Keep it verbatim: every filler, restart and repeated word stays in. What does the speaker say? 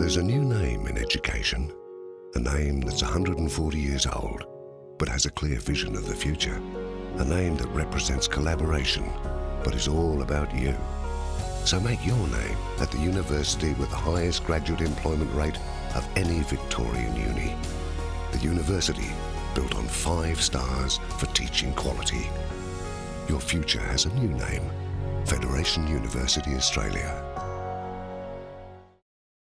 There's a new name in education, a name that's one hundred forty years old, but has a clear vision of the future. A name that represents collaboration, but is all about you. So make your name at the university with the highest graduate employment rate of any Victorian uni. The university built on five stars for teaching quality. Your future has a new name, Federation University Australia.